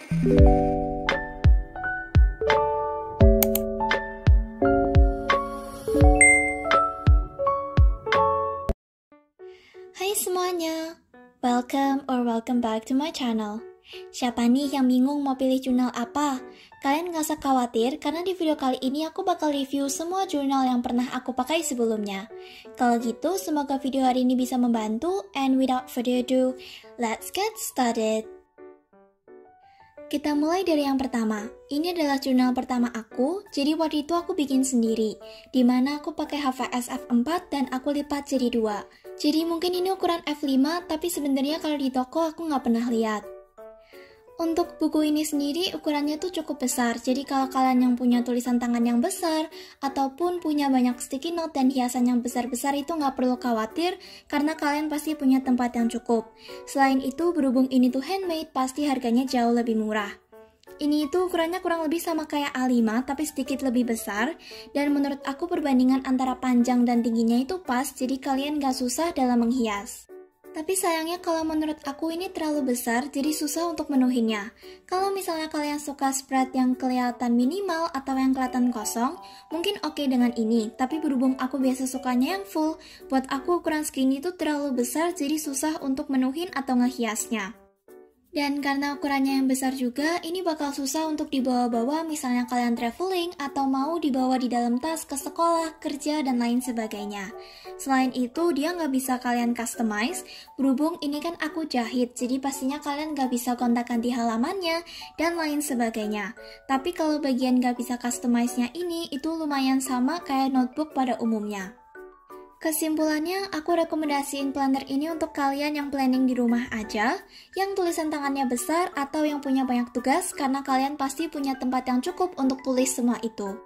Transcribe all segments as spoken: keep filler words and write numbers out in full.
Hai semuanya, welcome or welcome back to my channel. Siapa nih yang bingung mau pilih jurnal apa? Kalian gak usah khawatir karena di video kali ini aku bakal review semua jurnal yang pernah aku pakai sebelumnya. Kalau gitu, semoga video hari ini bisa membantu, and without further ado, let's get started. Kita mulai dari yang pertama. Ini adalah jurnal pertama aku, jadi waktu itu aku bikin sendiri, dimana aku pakai H V S F empat dan aku lipat jadi dua. Jadi mungkin ini ukuran F lima, tapi sebenarnya kalau di toko aku nggak pernah lihat. Untuk buku ini sendiri ukurannya tuh cukup besar, jadi kalau kalian yang punya tulisan tangan yang besar, ataupun punya banyak sticky note dan hiasan yang besar-besar itu nggak perlu khawatir, karena kalian pasti punya tempat yang cukup. Selain itu, berhubung ini tuh handmade, pasti harganya jauh lebih murah. Ini itu ukurannya kurang lebih sama kayak A lima, tapi sedikit lebih besar, dan menurut aku perbandingan antara panjang dan tingginya itu pas, jadi kalian nggak susah dalam menghias. Tapi sayangnya kalau menurut aku ini terlalu besar, jadi susah untuk menuhinnya. Kalau misalnya kalian suka spread yang kelihatan minimal atau yang kelihatan kosong, mungkin oke dengan ini. Tapi berhubung aku biasa sukanya yang full, buat aku ukuran segini itu terlalu besar, jadi susah untuk menuhin atau ngehiasnya. Dan karena ukurannya yang besar juga, ini bakal susah untuk dibawa-bawa misalnya kalian traveling atau mau dibawa di dalam tas ke sekolah, kerja, dan lain sebagainya. Selain itu, dia nggak bisa kalian customize, berhubung ini kan aku jahit, jadi pastinya kalian nggak bisa kontak-ganti halamannya, dan lain sebagainya. Tapi kalau bagian nggak bisa customize-nya ini, itu lumayan sama kayak notebook pada umumnya. Kesimpulannya, aku rekomendasiin planner ini untuk kalian yang planning di rumah aja, yang tulisan tangannya besar atau yang punya banyak tugas karena kalian pasti punya tempat yang cukup untuk tulis semua itu.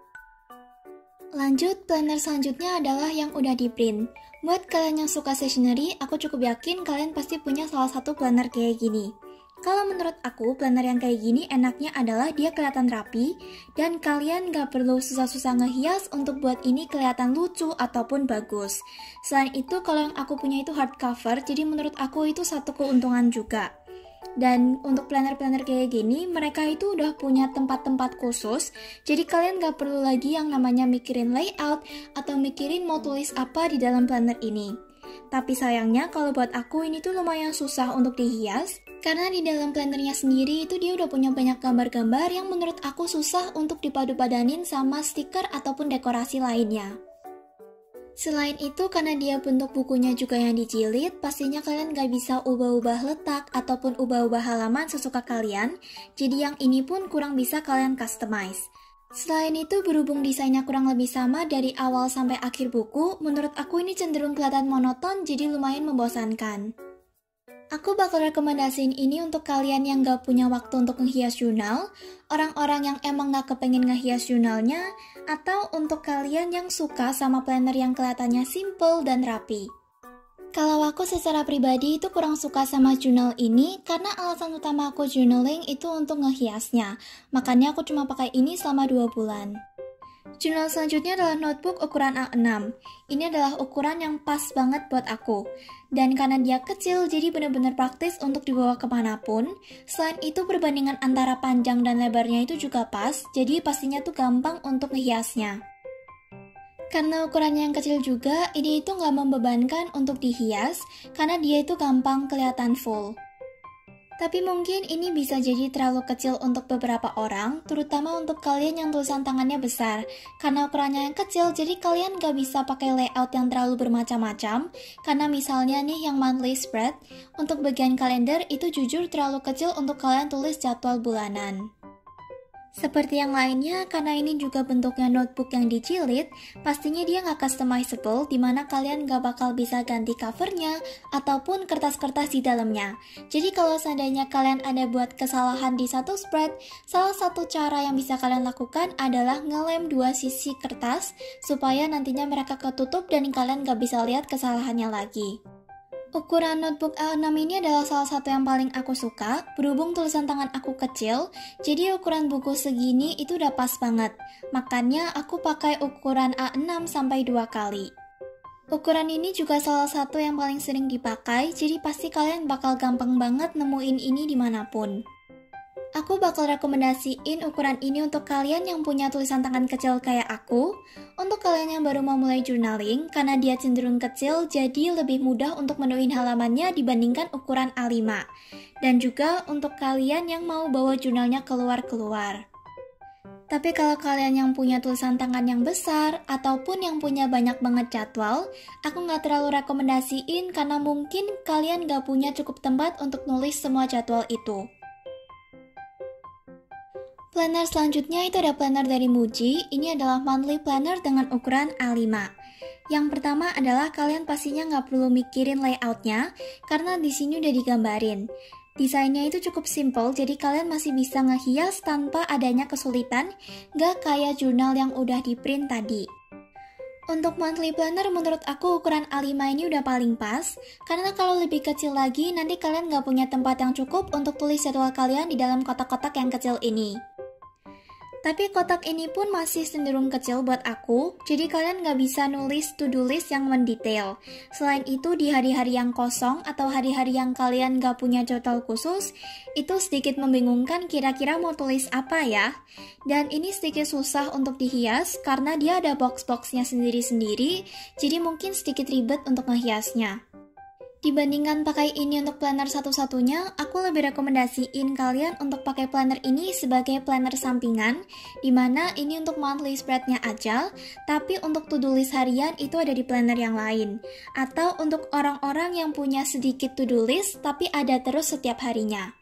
Lanjut, planner selanjutnya adalah yang udah di print. Buat kalian yang suka stationery, aku cukup yakin kalian pasti punya salah satu planner kayak gini. Kalau menurut aku, planner yang kayak gini enaknya adalah dia kelihatan rapi, dan kalian gak perlu susah-susah ngehias untuk buat ini kelihatan lucu ataupun bagus. Selain itu, kalau yang aku punya itu hardcover, jadi menurut aku itu satu keuntungan juga. Dan untuk planner-planner kayak gini, mereka itu udah punya tempat-tempat khusus, jadi kalian gak perlu lagi yang namanya mikirin layout atau mikirin mau tulis apa di dalam planner ini. Tapi sayangnya kalau buat aku ini tuh lumayan susah untuk dihias, karena di dalam plannernya sendiri itu dia udah punya banyak gambar-gambar yang menurut aku susah untuk dipadu-padanin sama stiker ataupun dekorasi lainnya. Selain itu, karena dia bentuk bukunya juga yang dijilid, pastinya kalian gak bisa ubah-ubah letak ataupun ubah-ubah halaman sesuka kalian, jadi yang ini pun kurang bisa kalian customize. Selain itu, berhubung desainnya kurang lebih sama dari awal sampai akhir buku, menurut aku ini cenderung kelihatan monoton, jadi lumayan membosankan. Aku bakal rekomendasiin ini untuk kalian yang gak punya waktu untuk ngehias jurnal, orang-orang yang emang gak kepengen ngehias jurnalnya, atau untuk kalian yang suka sama planner yang kelihatannya simple dan rapi. Kalau aku secara pribadi itu kurang suka sama jurnal ini karena alasan utama aku journaling itu untuk ngehiasnya, makanya aku cuma pakai ini selama dua bulan. Jurnal selanjutnya adalah notebook ukuran A enam. Ini adalah ukuran yang pas banget buat aku. Dan karena dia kecil, jadi benar-benar praktis untuk dibawa kemanapun. Selain itu, perbandingan antara panjang dan lebarnya itu juga pas, jadi pastinya tuh gampang untuk ngehiasnya. Karena ukurannya yang kecil juga, ini itu nggak membebankan untuk dihias, karena dia itu gampang kelihatan full. Tapi mungkin ini bisa jadi terlalu kecil untuk beberapa orang, terutama untuk kalian yang tulisan tangannya besar. Karena ukurannya yang kecil, jadi kalian gak bisa pakai layout yang terlalu bermacam-macam. Karena misalnya nih yang monthly spread, untuk bagian kalender itu jujur terlalu kecil untuk kalian tulis jadwal bulanan. Seperti yang lainnya, karena ini juga bentuknya notebook yang dijilid, pastinya dia nggak customizable, dimana kalian nggak bakal bisa ganti covernya ataupun kertas-kertas di dalamnya. Jadi kalau seandainya kalian ada buat kesalahan di satu spread, salah satu cara yang bisa kalian lakukan adalah ngelem dua sisi kertas, supaya nantinya mereka ketutup dan kalian nggak bisa lihat kesalahannya lagi. Ukuran notebook A enam ini adalah salah satu yang paling aku suka, berhubung tulisan tangan aku kecil, jadi ukuran buku segini itu udah pas banget. Makanya aku pakai ukuran A enam sampai dua kali. Ukuran ini juga salah satu yang paling sering dipakai, jadi pasti kalian bakal gampang banget nemuin ini dimanapun. Aku bakal rekomendasiin ukuran ini untuk kalian yang punya tulisan tangan kecil kayak aku. Untuk kalian yang baru mau mulai journaling, karena dia cenderung kecil, jadi lebih mudah untuk menuin halamannya dibandingkan ukuran A lima. Dan juga untuk kalian yang mau bawa jurnalnya keluar-keluar. Tapi kalau kalian yang punya tulisan tangan yang besar, ataupun yang punya banyak banget jadwal, aku nggak terlalu rekomendasiin karena mungkin kalian nggak punya cukup tempat untuk nulis semua jadwal itu. Planner selanjutnya itu ada planner dari Muji. Ini adalah monthly planner dengan ukuran A lima. Yang pertama adalah kalian pastinya nggak perlu mikirin layoutnya, karena di sini udah digambarin. Desainnya itu cukup simple, jadi kalian masih bisa ngehias tanpa adanya kesulitan, nggak kayak jurnal yang udah di print tadi. Untuk monthly planner menurut aku ukuran A lima ini udah paling pas, karena kalau lebih kecil lagi nanti kalian nggak punya tempat yang cukup untuk tulis jadwal kalian di dalam kotak-kotak yang kecil ini. Tapi kotak ini pun masih cenderung kecil buat aku, jadi kalian nggak bisa nulis to-do list yang mendetail. Selain itu, di hari-hari yang kosong atau hari-hari yang kalian nggak punya jadwal khusus, itu sedikit membingungkan kira-kira mau tulis apa ya. Dan ini sedikit susah untuk dihias karena dia ada box-boxnya sendiri-sendiri, jadi mungkin sedikit ribet untuk ngehiasnya. Dibandingkan pakai ini untuk planner satu-satunya, aku lebih rekomendasiin kalian untuk pakai planner ini sebagai planner sampingan, dimana ini untuk monthly spreadnya aja, tapi untuk to-do list harian itu ada di planner yang lain. Atau untuk orang-orang yang punya sedikit to-do list, tapi ada terus setiap harinya.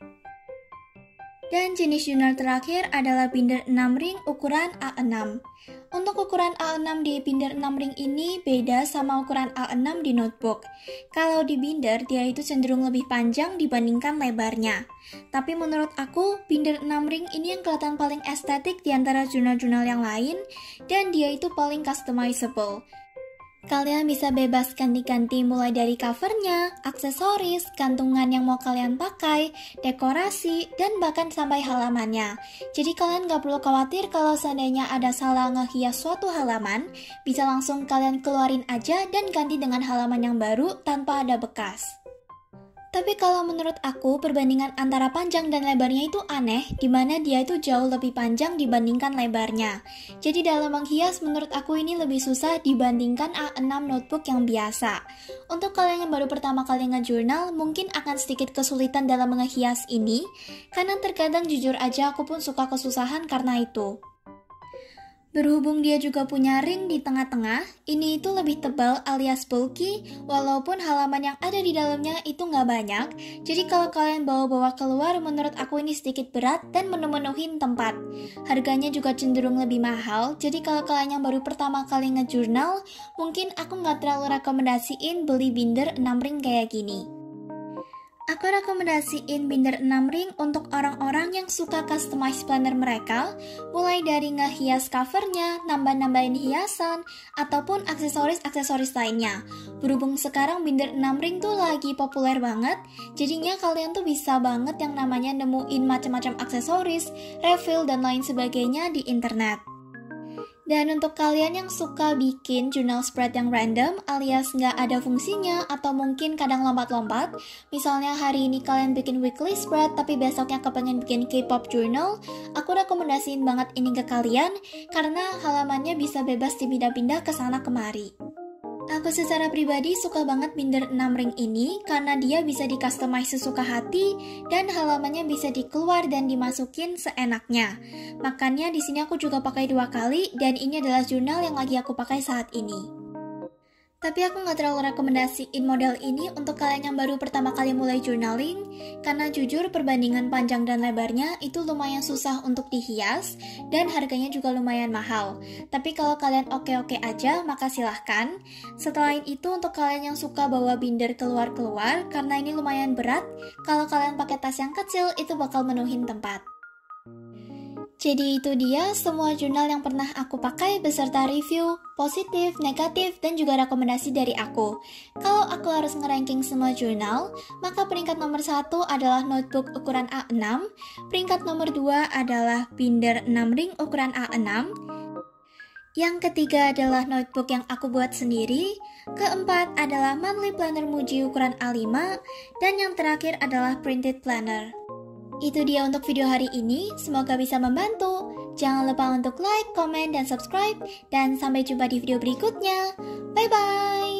Dan jenis jurnal terakhir adalah binder enam ring ukuran A enam. Untuk ukuran A enam di binder enam ring ini beda sama ukuran A enam di notebook. Kalau di binder, dia itu cenderung lebih panjang dibandingkan lebarnya. Tapi menurut aku, binder enam ring ini yang kelihatan paling estetik di antara jurnal-jurnal yang lain, dan dia itu paling customizable. Kalian bisa bebas ganti-ganti mulai dari covernya, aksesoris, gantungan yang mau kalian pakai, dekorasi, dan bahkan sampai halamannya. Jadi kalian gak perlu khawatir kalau seandainya ada salah ngehias suatu halaman, bisa langsung kalian keluarin aja dan ganti dengan halaman yang baru tanpa ada bekas. Tapi kalau menurut aku, perbandingan antara panjang dan lebarnya itu aneh, dimana dia itu jauh lebih panjang dibandingkan lebarnya. Jadi dalam menghias, menurut aku ini lebih susah dibandingkan A enam notebook yang biasa. Untuk kalian yang baru pertama kali nge-journal, mungkin akan sedikit kesulitan dalam menghias ini, karena terkadang jujur aja aku pun suka kesusahan karena itu. Berhubung dia juga punya ring di tengah-tengah, ini itu lebih tebal alias bulky, walaupun halaman yang ada di dalamnya itu nggak banyak. Jadi kalau kalian bawa-bawa keluar, menurut aku ini sedikit berat dan menu-menuhin tempat. Harganya juga cenderung lebih mahal, jadi kalau kalian yang baru pertama kali nge-journal, mungkin aku nggak terlalu rekomendasiin beli binder enam ring kayak gini. Aku rekomendasiin binder enam ring untuk orang-orang yang suka customize planner mereka, mulai dari ngehias covernya, nambah-nambahin hiasan, ataupun aksesoris-aksesoris lainnya. Berhubung sekarang binder enam ring tuh lagi populer banget, jadinya kalian tuh bisa banget yang namanya nemuin macam-macam aksesoris, refill, dan lain sebagainya di internet. Dan untuk kalian yang suka bikin jurnal spread yang random alias nggak ada fungsinya atau mungkin kadang lompat-lompat, misalnya hari ini kalian bikin weekly spread tapi besoknya kepengen bikin K-pop journal, aku rekomendasiin banget ini ke kalian karena halamannya bisa bebas dipindah-pindah ke sana kemari. Aku secara pribadi suka banget binder enam ring ini karena dia bisa di-customize sesuka hati dan halamannya bisa dikeluar dan dimasukin seenaknya. Makanya di sini aku juga pakai dua kali dan ini adalah jurnal yang lagi aku pakai saat ini. Tapi aku nggak terlalu rekomendasiin model ini untuk kalian yang baru pertama kali mulai journaling, karena jujur perbandingan panjang dan lebarnya itu lumayan susah untuk dihias, dan harganya juga lumayan mahal. Tapi kalau kalian oke-oke aja, maka silahkan. Setelah itu untuk kalian yang suka bawa binder keluar-keluar, karena ini lumayan berat, kalau kalian pakai tas yang kecil, itu bakal menuhin tempat. Jadi itu dia semua jurnal yang pernah aku pakai beserta review, positif, negatif, dan juga rekomendasi dari aku. Kalau aku harus ngeranking semua jurnal, maka peringkat nomor satu adalah notebook ukuran A enam, peringkat nomor dua adalah binder enam ring ukuran A enam, yang ketiga adalah notebook yang aku buat sendiri, keempat adalah monthly planner Muji ukuran A lima, dan yang terakhir adalah printed planner. Itu dia untuk video hari ini, semoga bisa membantu. Jangan lupa untuk like, comment, dan subscribe. Dan sampai jumpa di video berikutnya. Bye-bye!